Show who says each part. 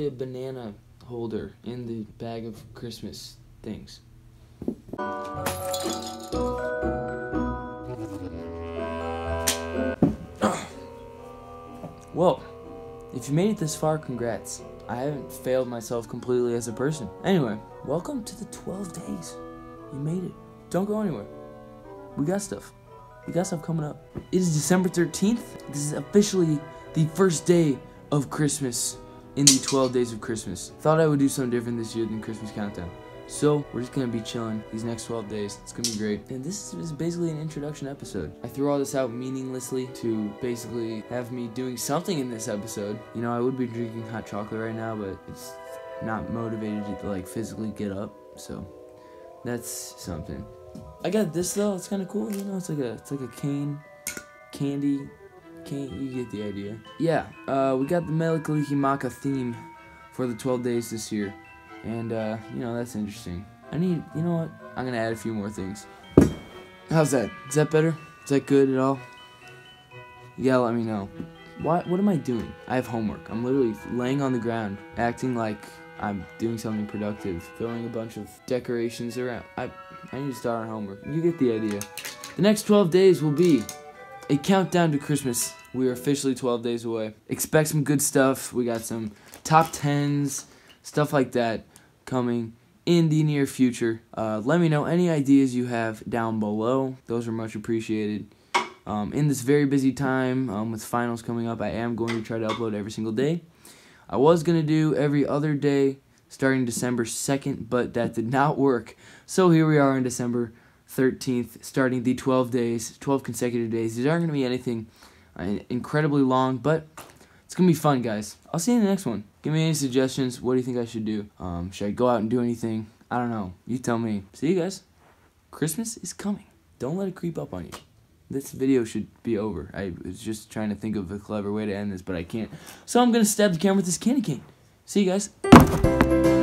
Speaker 1: a banana holder in the bag of Christmas things. Well, if you made it this far, congrats. I haven't failed myself completely as a person. Anyway, welcome to the 12 days. You made it. Don't go anywhere. We got stuff. We got stuff coming up. It is December 13th. This is officially the first day of Christmas in the 12 days of Christmas. Thought I would do something different this year than Christmas Countdown. So, we're just going to be chilling these next 12 days. It's going to be great. And this is basically an introduction episode. I threw all this out meaninglessly to basically have me doing something in this episode. You know, I would be drinking hot chocolate right now, but it's not motivated to, like, physically get up. So, that's something. I got this, though. It's kind of cool, you know? It's like a candy. You get the idea. Yeah, we got the Mele Kalikimaka theme for the 12 days this year. And, you know, that's interesting. You know what? I'm gonna add a few more things. How's that? Is that better? Is that good at all? You gotta let me know. What am I doing? I have homework. I'm literally laying on the ground, acting like I'm doing something productive, throwing a bunch of decorations around. I need to start on homework. You get the idea. The next 12 days will be a countdown to Christmas. We are officially 12 days away. Expect some good stuff. We got some top 10s, stuff like that coming in the near future. Let me know any ideas you have down below. Those are much appreciated. In this very busy time with finals coming up, I am going to try to upload every single day. I was going to do every other day starting December 2nd, but that did not work. So here we are on December 13th, starting the 12 days, 12 consecutive days. These aren't going to be anything incredibly long, but it's going to be fun, guys. I'll see you in the next one. Give me any suggestions. What do you think I should do? Should I go out and do anything? I don't know. You tell me. See you guys. Christmas is coming. Don't let it creep up on you. This video should be over. I was just trying to think of a clever way to end this, but I can't. So I'm going to stab the camera with this candy cane. See you guys.